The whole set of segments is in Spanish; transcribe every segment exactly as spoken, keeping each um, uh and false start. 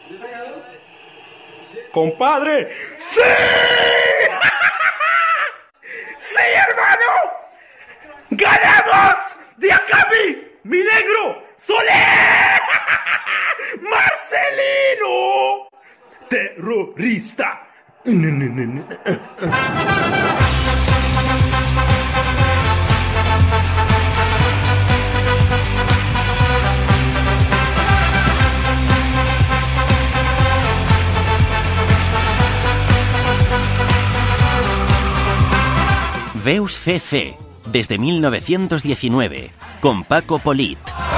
¡Compadre! ¡Sí! ¡Sí, hermano! ¡Ganamos! ¡Diacabi! ¡Mi negro! ¡Soler! ¡Marcelino! ¡Terrorista! Veus C C, desde mil novecientos diecinueve, con Paco Polit.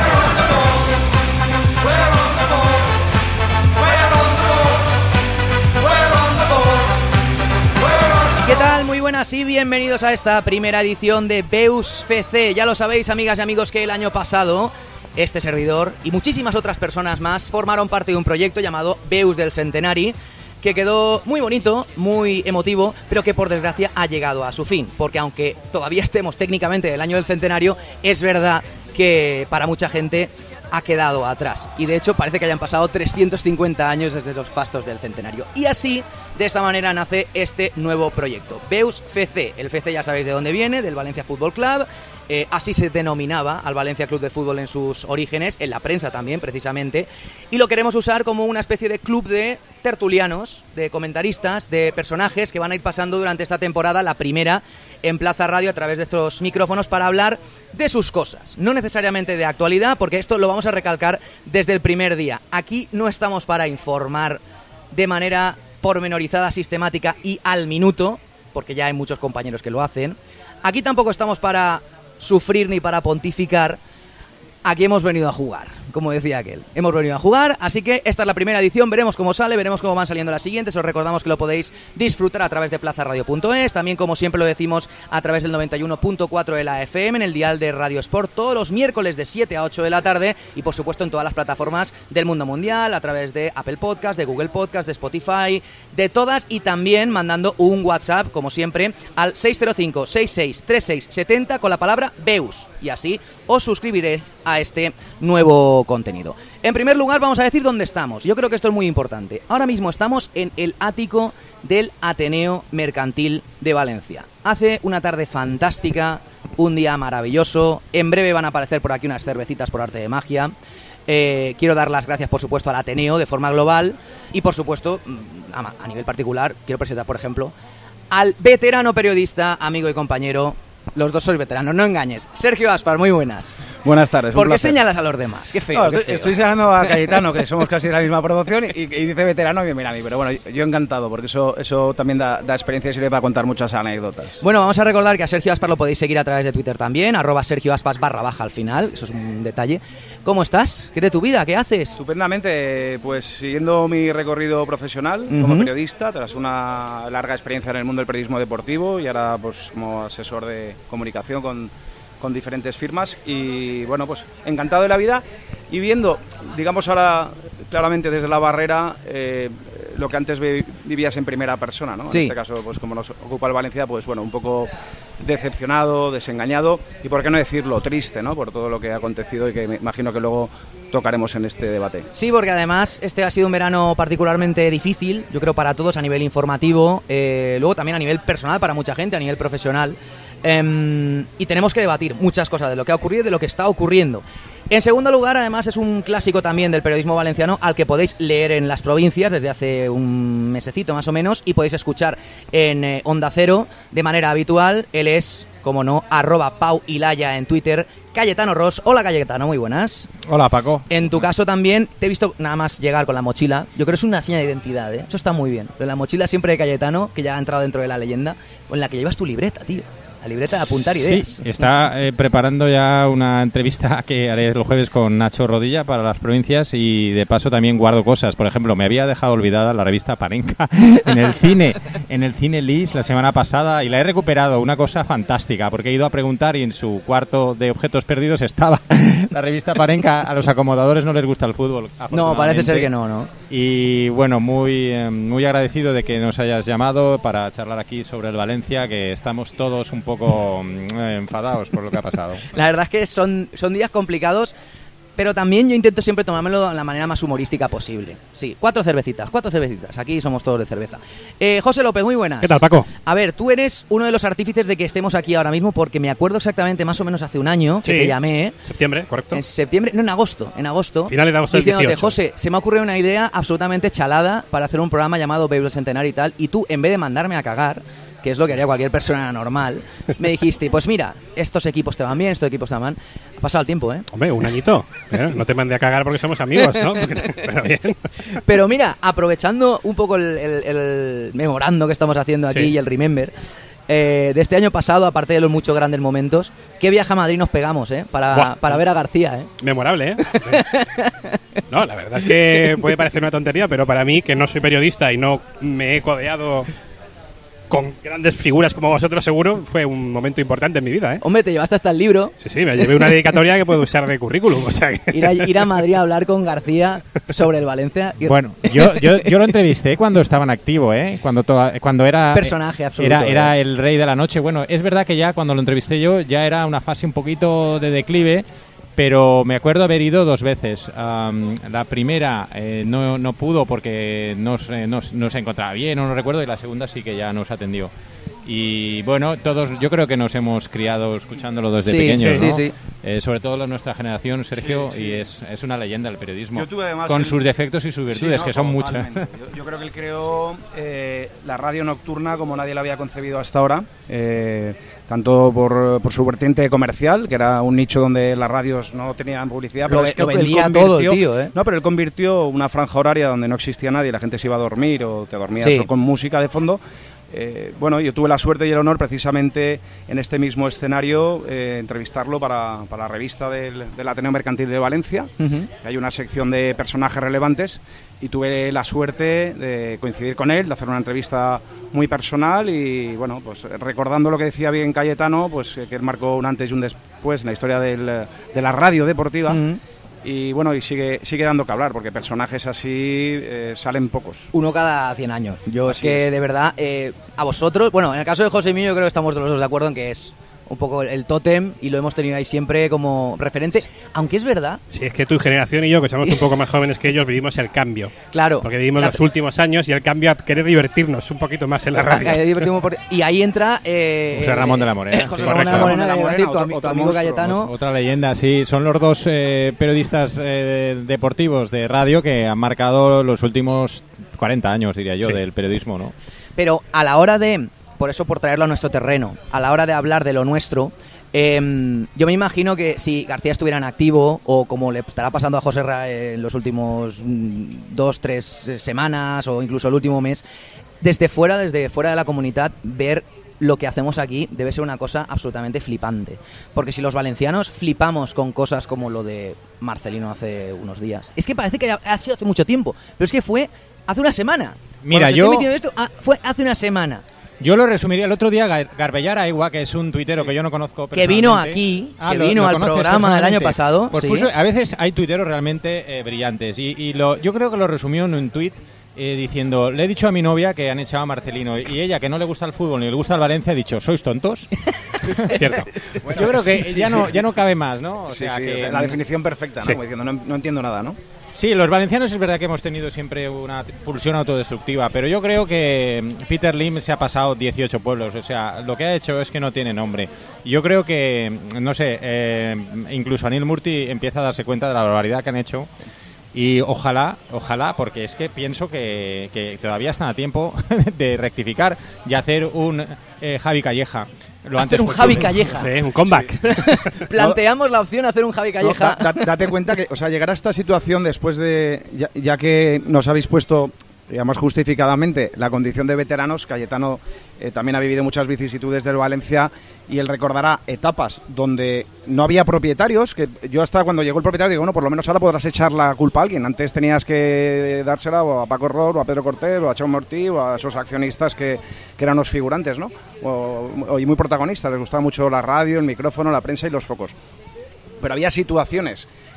¿Qué tal? Muy buenas y bienvenidos a esta primera edición de Veus C C. Ya lo sabéis, amigas y amigos, que el año pasado este servidor y muchísimas otras personas más formaron parte de un proyecto llamado Veus del Centenari, que quedó muy bonito, muy emotivo, pero que por desgracia ha llegado a su fin, porque aunque todavía estemos técnicamente del año del centenario, es verdad que para mucha gente ha quedado atrás, y de hecho parece que hayan pasado trescientos cincuenta años desde los fastos del centenario, y así, de esta manera nace este nuevo proyecto, Veus F C. El F C ya sabéis de dónde viene, del Valencia Fútbol Club. Eh, así se denominaba al Valencia Club de Fútbol en sus orígenes, en la prensa también, precisamente, y lo queremos usar como una especie de club de tertulianos, de comentaristas, de personajes que van a ir pasando durante esta temporada, la primera, en Plaza Radio a través de estos micrófonos para hablar de sus cosas, no necesariamente de actualidad, porque esto lo vamos a recalcar desde el primer día. Aquí no estamos para informar de manera pormenorizada, sistemática y al minuto, porque ya hay muchos compañeros que lo hacen. Aquí tampoco estamos para sufrir ni para pontificar. Aquí hemos venido a jugar, como decía aquel. Hemos venido a jugar, así que esta es la primera edición. Veremos cómo sale, veremos cómo van saliendo las siguientes. Os recordamos que lo podéis disfrutar a través de plaza radio punto es. También, como siempre lo decimos, a través del noventa y uno punto cuatro de la F M, en el dial de Radio Sport, todos los miércoles de siete a ocho de la tarde. Y, por supuesto, en todas las plataformas del mundo mundial, a través de Apple Podcast, de Google Podcast, de Spotify, de todas. Y también mandando un WhatsApp, como siempre, al seis cero cinco, seis seis tres seis siete cero con la palabra Veus. Y así os suscribiréis a este nuevo contenido. En primer lugar, vamos a decir dónde estamos. Yo creo que esto es muy importante. Ahora mismo estamos en el ático del Ateneo Mercantil de Valencia. Hace una tarde fantástica, un día maravilloso. En breve van a aparecer por aquí unas cervecitas por arte de magia. Eh, quiero dar las gracias, por supuesto, al Ateneo de forma global. Y, por supuesto, a nivel particular, quiero presentar, por ejemplo, al veterano periodista, amigo y compañero. Los dos sois veteranos, no engañes. Sergio Aspar, muy buenas. Buenas tardes. ¿Por qué señalas a los demás? Qué feo, no, qué estoy, feo. Estoy señalando a Cayetano, que somos casi de la misma promoción, y, y dice veterano y mira a mí. Pero bueno, yo encantado, porque eso, eso también da, da experiencia y sirve para contar muchas anécdotas. Bueno, vamos a recordar que a Sergio Aspar lo podéis seguir a través de Twitter también, arroba Sergio Aspas barra baja al final, eso es un detalle. ¿Cómo estás? ¿Qué de tu vida? ¿Qué haces? Estupendamente, pues siguiendo mi recorrido profesional uh-huh. como periodista, tras una larga experiencia en el mundo del periodismo deportivo y ahora pues como asesor de comunicación con con diferentes firmas y bueno, pues encantado de la vida y viendo, digamos ahora claramente desde la barrera eh, lo que antes vivías en primera persona, ¿no? Sí. En este caso, pues como nos ocupa el Valencia, pues bueno, un poco decepcionado, desengañado y por qué no decirlo, triste, ¿no? Por todo lo que ha acontecido y que me imagino que luego tocaremos en este debate. Sí, porque además este ha sido un verano particularmente difícil, yo creo para todos a nivel informativo, eh, luego también a nivel personal para mucha gente, a nivel profesional. Um, y tenemos que debatir muchas cosas de lo que ha ocurrido y de lo que está ocurriendo. En segundo lugar, además, es un clásico también del periodismo valenciano al que podéis leer en las provincias desde hace un mesecito más o menos y podéis escuchar en eh, Onda Cero de manera habitual. Él es, como no, arroba Pau Ilaya en Twitter, Cayetano Ross. Hola Cayetano, muy buenas. Hola Paco. En tu caso también, te he visto nada más llegar con la mochila. Yo creo que es una seña de identidad, ¿eh? Eso está muy bien. Pero la mochila siempre de Cayetano, que ya ha entrado dentro de la leyenda, con la que llevas tu libreta, tío. La libreta de apuntar ideas. Sí, está eh, preparando ya una entrevista que haré el jueves con Nacho Rodilla para las provincias y de paso también guardo cosas. Por ejemplo, me había dejado olvidada la revista Panenka en el cine, en el cine Lis la semana pasada y la he recuperado, una cosa fantástica, porque he ido a preguntar y en su cuarto de objetos perdidos estaba la revista Panenka. A los acomodadores no les gusta el fútbol. No, parece ser que no, ¿no? Y bueno, muy, eh, muy agradecido de que nos hayas llamado para charlar aquí sobre el Valencia, que estamos todos un poco eh, enfadados por lo que ha pasado. La verdad es que son, son días complicados, Pero también yo intento siempre tomármelo de la manera más humorística posible. Sí, cuatro cervecitas, cuatro cervecitas. Aquí somos todos de cerveza. Eh, José López, muy buenas. ¿Qué tal, Paco? A ver, tú eres uno de los artífices de que estemos aquí ahora mismo, porque me acuerdo exactamente más o menos hace un año que Sí. te llamé. ¿eh? Septiembre, correcto. En septiembre, no, en agosto, en agosto. Finales de agosto del diciéndote, dieciocho. José, se me ha ocurrido una idea absolutamente chalada para hacer un programa llamado Beus Centenario y tal, y tú, en vez de mandarme a cagar, que es lo que haría cualquier persona normal, me dijiste, pues mira, estos equipos te van bien, estos equipos te van mal. Ha pasado el tiempo, ¿eh? Hombre, un añito. ¿eh? No te mandé a cagar porque somos amigos, ¿no? Pero bien. Pero mira, aprovechando un poco el, el- el memorando que estamos haciendo aquí Sí. y el remember, eh, de este año pasado, aparte de los muchos grandes momentos, ¿qué viaje a Madrid nos pegamos, eh? Para, Buah. para ver a García, ¿eh? Memorable, ¿eh? No, la verdad es que puede parecer una tontería, pero para mí, que no soy periodista y no me he codeado con grandes figuras como vosotros, seguro, fue un momento importante en mi vida, ¿eh? Hombre, te llevaste hasta el libro. Sí, sí, me llevé una dedicatoria que puedo usar de currículum, o sea que... Ir a, ir a Madrid a hablar con García sobre el Valencia. Y- Bueno, yo, yo, yo lo entrevisté cuando estaba en activo, ¿eh? Cuando, to- cuando era... Personaje absoluto, Era, era ¿eh? el rey de la noche. Bueno, es verdad que ya cuando lo entrevisté yo ya era una fase un poquito de declive, pero me acuerdo haber ido dos veces. Am, la primera eh, no, no pudo porque no, se- no, no se encontraba bien, no lo recuerdo, y la segunda sí que ya nos atendió. Y bueno, todos yo creo que nos hemos criado escuchándolo desde Sí, pequeños, sí, ¿no? sí, sí. Eh, sobre todo la nuestra generación, Sergio, Sí, sí. y es, es una leyenda del periodismo. Yo tuve además con el- sus defectos y sus virtudes, Sí, no, que son totalmente. muchas. Yo, yo creo que él creó eh, la radio nocturna como nadie la había concebido hasta ahora, eh, tanto por, por su vertiente comercial, que era un nicho donde las radios no tenían publicidad, pero Lo- es que lo él vendía todo el convirtió- tío, ¿eh? No, pero él convirtió una franja horaria donde no existía nadie, la gente se iba a dormir o te dormías Sí. o con música de fondo. Eh, bueno, yo tuve la suerte y el honor precisamente en este mismo escenario eh, entrevistarlo para, para la revista del, del Ateneo Mercantil de Valencia. Ujú. Hay una sección de personajes relevantes y tuve la suerte de coincidir con él, de hacer una entrevista muy personal y bueno, pues recordando lo que decía bien Cayetano, pues que él marcó un antes y un después en la historia del, de la radio deportiva. Ujú. Y bueno, y sigue sigue dando que hablar, porque personajes así eh, salen pocos. Uno cada cien años. Yo Así es que, es. de verdad, eh, a vosotros, bueno, en el caso de José y mío, yo creo que estamos los dos de acuerdo en que es un poco el, el tótem y lo hemos tenido ahí siempre como referente. Aunque es verdad, Sí, es que tu generación y yo, que somos un poco más jóvenes que ellos, vivimos el cambio. claro. Porque vivimos la- los últimos años y el cambio a querer divertirnos un poquito más en la radio. Eh, divertimos por- Y ahí entra eh, José Ramón de la Morena, eh, sí, José correcto. Ramón de la Morena, Ramón de la que iba a decir, tu, Morena, ami- tu otro amigo monstruo, Cayetano. Otra leyenda, sí. Son los dos eh, periodistas eh, deportivos de radio que han marcado los últimos cuarenta años, diría yo, Sí. del periodismo, ¿no? Pero a la hora de, por eso por traerlo a nuestro terreno, a la hora de hablar de lo nuestro, eh, yo me imagino que si García estuviera en activo, o como le estará pasando a José Ra en los últimos mm, dos, tres eh, semanas, o incluso el último mes, desde fuera, desde fuera de la comunidad, ver lo que hacemos aquí debe ser una cosa absolutamente flipante. Porque si los valencianos flipamos con cosas como lo de Marcelino hace unos días, es que parece que ha sido hace mucho tiempo, pero es que fue hace una semana. Mira, Cuando se yo- esté metiendo esto, ah, fue hace una semana. Yo lo resumiría el otro día, Gar- Garbellar Aigua, que es un tuitero que yo no conozco Que vino personalmente. aquí, Ah, que lo- vino lo al conoces programa el año personalmente. pasado, Pues sí. puso- a veces hay tuiteros realmente eh, brillantes. Y, y lo, yo creo que lo resumió en un tuit eh, diciendo, le he dicho a mi novia que han echado a Marcelino y ella, que no le gusta el fútbol ni le gusta el Valencia, ha dicho, ¿sois tontos? Cierto. yo creo que ya, no, ya no cabe más, ¿no? O Sí, sea sí, que- o sea, la definición perfecta, ¿no? Sí. Como diciendo, no, no entiendo nada, ¿no? Sí, los valencianos es verdad que hemos tenido siempre una pulsión autodestructiva, pero yo creo que Peter Lim se ha pasado dieciocho pueblos, o sea, lo que ha hecho es que no tiene nombre. Yo creo que, no sé, eh, incluso Anil Murti empieza a darse cuenta de la barbaridad que han hecho y ojalá, ojalá, porque es que pienso que, que todavía están a tiempo de rectificar y hacer un eh, Javi Calleja. Lo Hacer antes un posible. Javi Calleja. Sí, un comeback. Planteamos la opción de hacer un Javi No, Calleja. da- da- date cuenta que, o sea, llegar a esta situación después de, ya, ya que nos habéis puesto, digamos, justificadamente la condición de veteranos, Cayetano eh, también ha vivido muchas vicisitudes del Valencia y él recordará etapas donde no había propietarios, que yo hasta cuando llegó el propietario digo, bueno, por lo menos ahora podrás echar la culpa a alguien, antes tenías que dársela o a Paco Ror, o a Pedro Cortés, o a Chaume Ortiz, o a esos accionistas que, que eran los figurantes, ¿no? O, o- y muy protagonistas, les gustaba mucho la radio, el micrófono, la prensa y los focos. Pero había situaciones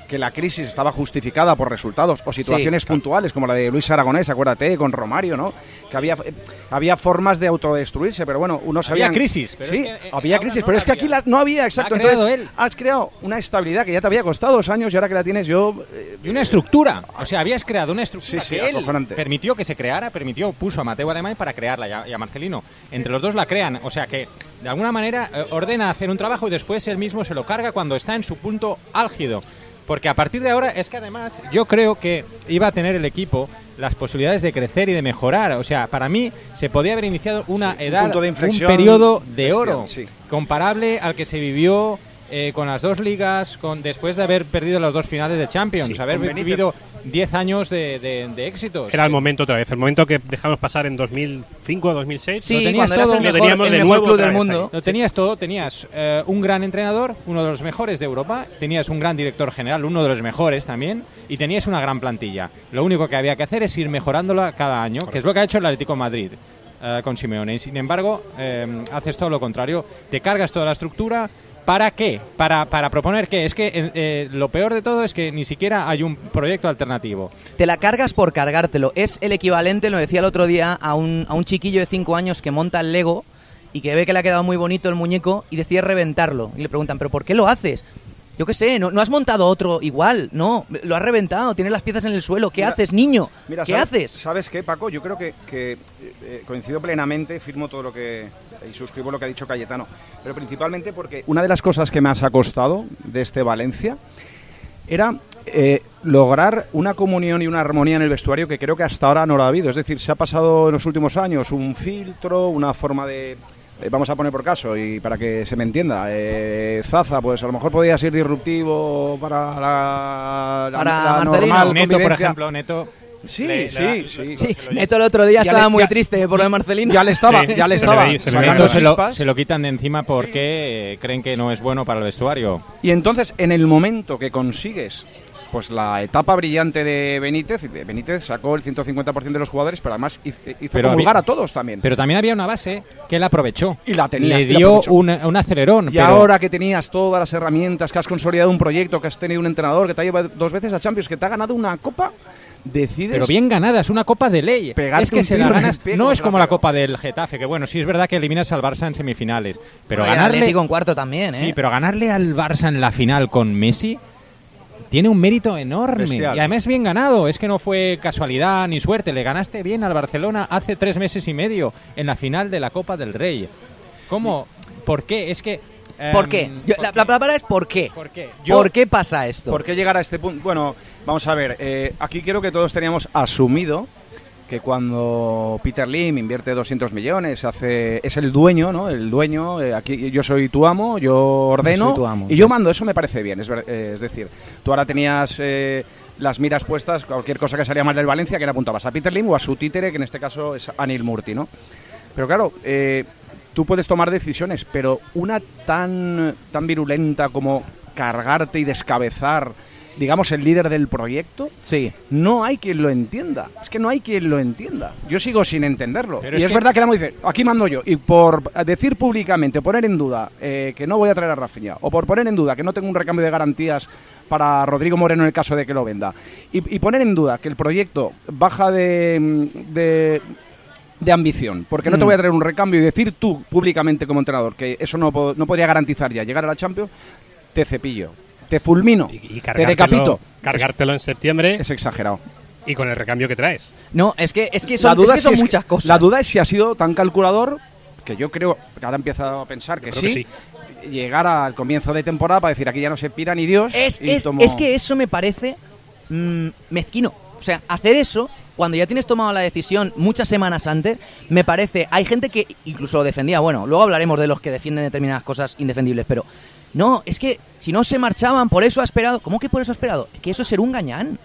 que la crisis estaba justificada por resultados o situaciones sí, puntuales, como la de Luis Aragonés, acuérdate, con Romario, ¿no? Que había, había formas de autodestruirse, pero bueno, uno sabía... Había crisis. Pero sí, es que, eh, había crisis, no pero es que aquí la, no había, exacto. La ha creado Entonces, él. has creado una estabilidad que ya te había costado dos años y ahora que la tienes yo... Eh, y una estructura. O sea, habías creado una estructura sí, sí, que él acojonante. permitió que se creara, permitió, puso a Mateo Alemán para crearla y a, y a Marcelino. Entre los dos la crean. O sea que, de alguna manera, eh, ordena hacer un trabajo y después él mismo se lo carga cuando está en su punto álgido. Porque a partir de ahora, es que además yo creo que iba a tener el equipo las posibilidades de crecer y de mejorar. O sea, para mí se podía haber iniciado una sí, edad, un, punto de inflexión un periodo de bestial, oro, sí. comparable al que se vivió eh, con las dos ligas, con después de haber perdido las dos finales de Champions, Sí, haber con Benítez. vivido diez años de, de, de éxitos. Era el momento otra vez, el momento que dejamos pasar en dos mil cinco, dos mil seis. Sí, Lo tenías cuando eras todo, el lo mejor, teníamos el de mejor nuevo club otra del vez mundo. ahí. Lo tenías todo, tenías eh, un gran entrenador, uno de los mejores de Europa, tenías un gran director general, uno de los mejores también, y tenías una gran plantilla. Lo único que había que hacer es ir mejorándola cada año, Correcto. Que es lo que ha hecho el Atlético de Madrid eh, con Simeone. Y sin embargo, eh, haces todo lo contrario, te cargas toda la estructura. ¿Para qué? Para, para proponer qué. Es que eh, lo peor de todo es que ni siquiera hay un proyecto alternativo. Te la cargas por cargártelo. Es el equivalente, lo decía el otro día, a un, a un chiquillo de cinco años que monta el Lego y que ve que le ha quedado muy bonito el muñeco y decide reventarlo. Y le preguntan, ¿pero por qué lo haces? Yo qué sé, no, no has montado otro igual, no, lo has reventado, tienes las piezas en el suelo. ¿Qué Mira, haces, niño? Mira, ¿Qué ¿sabes, haces? ¿Sabes qué, Paco? Yo creo que, que eh, coincido plenamente, firmo todo lo que... y suscribo lo que ha dicho Cayetano, pero principalmente porque una de las cosas que más ha costado de este Valencia era eh, lograr una comunión y una armonía en el vestuario que creo que hasta ahora no lo ha habido. Es decir, se ha pasado en los últimos años un filtro, una forma de... Eh, vamos a poner por caso y para que se me entienda, eh, Zaza, pues a lo mejor podía ser disruptivo para la, la, Para la Marcelino. normal Neto, por convivencia. ejemplo, Neto... Sí, Le- sí, le da- sí. Sí, Neto el otro día Ya estaba le- muy ya- triste por lo de Marcelino. Ya le estaba, Sí, ya le se le estaba veía- se le veía sacando Neto se lo, chispas. se lo quitan de encima porque eh, creen que no es bueno para el vestuario. Y entonces, en el momento que consigues pues la etapa brillante de Benítez, Benítez sacó el ciento cincuenta por ciento de los jugadores, pero además hizo, hizo Pero comulgar había- a todos también. Pero también había una base que él aprovechó. Y la tenías, Le y la dio aprovechó. un, un acelerón. y pero ahora que tenías todas las herramientas, que has consolidado un proyecto, que has tenido un entrenador que te ha llevado dos veces a Champions, que te ha ganado una copa, decides... Pero bien ganada, es una copa de ley. Pegarte Es que un se tiro la en el ganas. pie No como es se como la la pegó. copa del Getafe, que bueno, sí es verdad que eliminas al Barça en semifinales. Pero Bueno, y el ganarle. Atlético en cuarto también, ¿eh? Sí, pero ganarle al Barça en la final con Messi tiene un mérito enorme. Bestial. Y además bien ganado. Es que no fue casualidad ni suerte. Le ganaste bien al Barcelona hace tres meses y medio en la final de la Copa del Rey. ¿Cómo? ¿Por qué? Es que. ¿Por em, qué? Yo- ¿por la, qué? la palabra es ¿por qué? ¿Por qué? Yo- ¿Por qué pasa esto? ¿Por qué llegar a este punto? Bueno, vamos a ver, eh, aquí creo que todos teníamos asumido que cuando Peter Lim invierte doscientos millones, hace es el dueño, ¿no? El dueño, eh, aquí yo soy tu amo, yo ordeno soy tu amo, y sí. yo mando, eso me parece bien, es, ver- eh, es decir, tú ahora tenías eh, las miras puestas, cualquier cosa que salía mal del Valencia, que le apuntabas a Peter Lim o a su títere, que en este caso es Anil Murti, ¿no? Pero claro, eh, tú puedes tomar decisiones, pero una tan, tan virulenta como cargarte y descabezar, digamos, el líder del proyecto, Sí. no hay quien lo entienda. Es que no hay quien lo entienda. Yo sigo sin entenderlo. Pero y es es, que- verdad que el amo dice, aquí mando yo. Y por decir públicamente, o poner en duda eh, que no voy a traer a Rafinha, o por poner en duda que no tengo un recambio de garantías para Rodrigo Moreno en el caso de que lo venda, y, y poner en duda que el proyecto baja de... de de ambición, porque no te Mm. voy a traer un recambio y decir tú públicamente como entrenador que eso no, po- no podría garantizar ya llegar a la Champions, te cepillo, te fulmino, Y, y te cargártelo, decapito. cargártelo en septiembre Es exagerado. y con el recambio que traes. No, es que, es que son, La duda es que es son si es muchas que- cosas. La duda es si ha sido tan calculador, que yo creo que ahora empiezo a pensar que Yo sí, creo que llegar al comienzo de temporada para decir aquí ya no se pira ni Dios. Es, y es, tomo- es que eso me parece mm, mezquino. O sea, hacer eso cuando ya tienes tomado la decisión muchas semanas antes, me parece... Hay gente que incluso lo defendía. Bueno, luego hablaremos de los que defienden determinadas cosas indefendibles, pero... No, es que si no se marchaban, por eso ha esperado... ¿Cómo que por eso ha esperado? Es que eso es ser un gañán.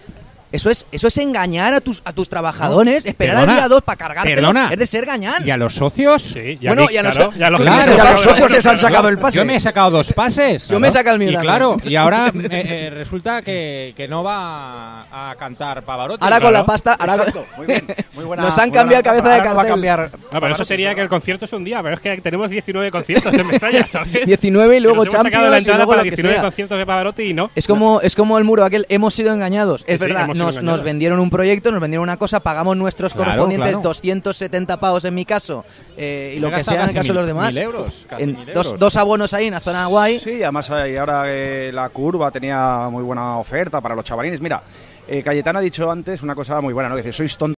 Eso es, eso es engañar a tus a tus trabajadores, No, esperar perdona, al día dos para cargártelo. perdona. Es de ser gañán. ¿Y a los socios? Sí, ya Bueno, vi, y a los- claro, ya los Claro, que se ya han los sacado socios de- se han sacado el pase. Yo me he sacado dos pases. Yo me he sacado el mío Y también. claro, y ahora eh, eh, resulta que, que no va a cantar Pavarotti. Ahora con claro. la pasta... Ahora Exacto, muy bien. Muy buena, Nos han buena cambiado el nota, cabeza de ahora no va a cartel. cambiar. No, pero eso sería que el concierto es un día, pero es que tenemos diecinueve conciertos en Mestalla, ¿sabes? diecinueve y luego Que nos hemos sacado Champions la y entrada luego para lo que diecinueve sea. conciertos de Pavarotti y no. Es como, es como el muro aquel, hemos sido engañados. Es Sí, sí, verdad, hemos sido nos, engañados. nos vendieron un proyecto, nos vendieron una cosa, pagamos nuestros Claro, correspondientes claro. doscientos setenta pavos en mi caso, eh, y Me lo he que gastado sea en el casi caso de los mil- demás. mil euros, casi En mil dos, euros. dos abonos ahí en la zona guay. Sí, además hay ahora que la curva tenía muy buena oferta para los chavalines. Mira, eh, Cayetano ha dicho antes una cosa muy buena, ¿no? Que dice, sois tontos